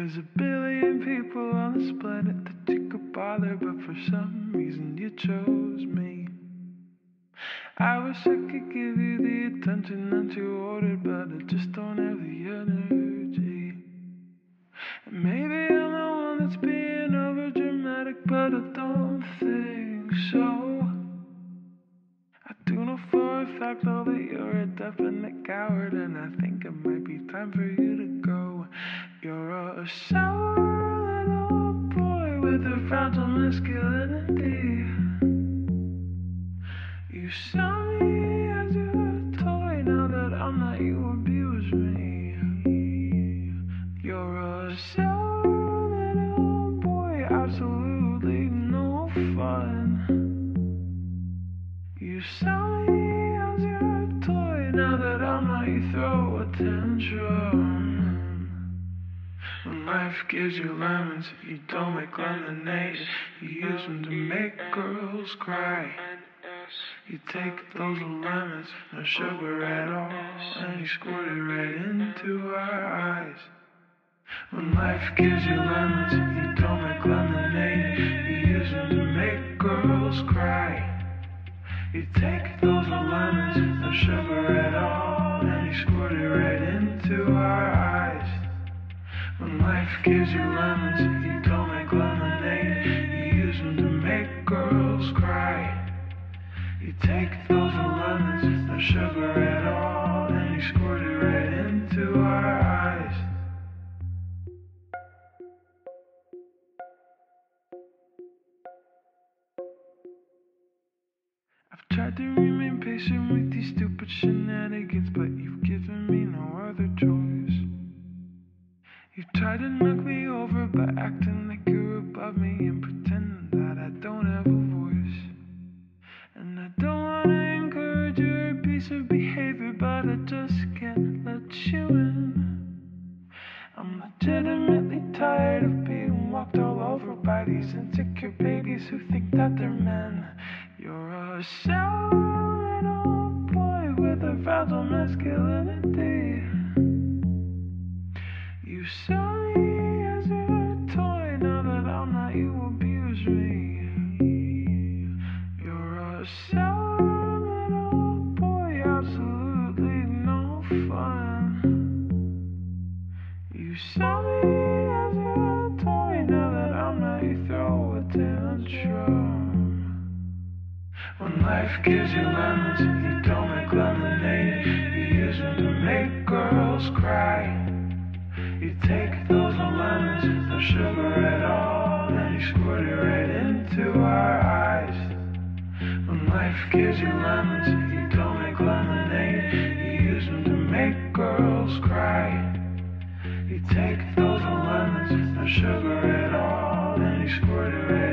There's a billion people on this planet that you could bother, but for some reason you chose me. I wish I could give you the attention that you ordered, but I just don't have the energy. And maybe I'm the one that's being over dramatic, but I don't think so. I do know for a fact though that you're a definite coward, and I think it might be time for you to go. You're a sour little boy with a fragile masculinity. You saw me as your toy, now that I'm not, you abuse me. You're a sour little boy, absolutely no fun. You saw me as your toy, now that I'm not, you throw a tantrum. When life gives you lemons, you don't make lemonade. You use them to make girls cry. You take those lemons, no sugar at all, and you squirt it right into our eyes. When life gives you lemons, you don't make lemonade. You use them to make girls cry. You take those lemons, no sugar at all, and you squirt it right into our eyes. When life gives you lemons, you don't make lemonade. You use them to make girls cry. You take those lemons, no sugar at all, and you squirt it right into our eyes. I've tried to remain patient with these stupid shenanigans, but you've given me no other choice. You've tried to knock me over by acting like you're above me and pretending that I don't have a voice. And I don't wanna encourage your abusive behavior, but I just can't let you in. I'm legitimately tired of being walked all over by these insecure babies who think that they're men. You're a sour little boy with a fragile masculinity. You saw me as your toy, now that I'm not, you abuse me. You're a sour little boy, absolutely no fun. You saw me as your toy, now that I'm not, you throw a tantrum. When life gives you lemons, you don't make lemonade. You use them to make girls cry. You take those lemons, no sugar at all, and you squirt it right into our eyes. When life gives you lemons, you don't make lemonade. You use them to make girls cry. You take those lemons, no sugar at all, and you squirt it right